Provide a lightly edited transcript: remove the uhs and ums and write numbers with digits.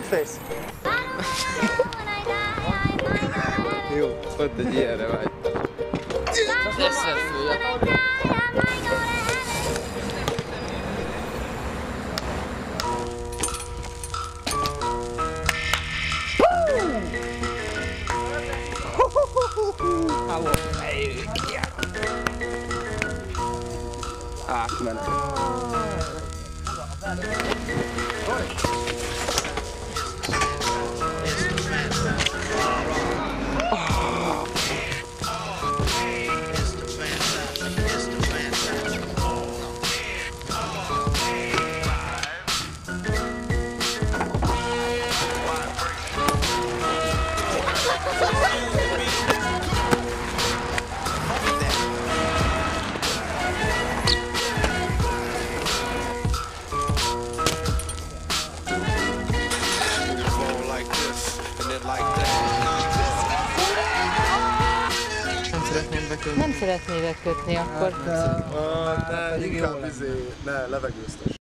face. Jó, pont egy ilyenre vágytam. Leszel fője. Átmenet. Nem szeretnél bekötni akkor. Ne, inkább levegőztes.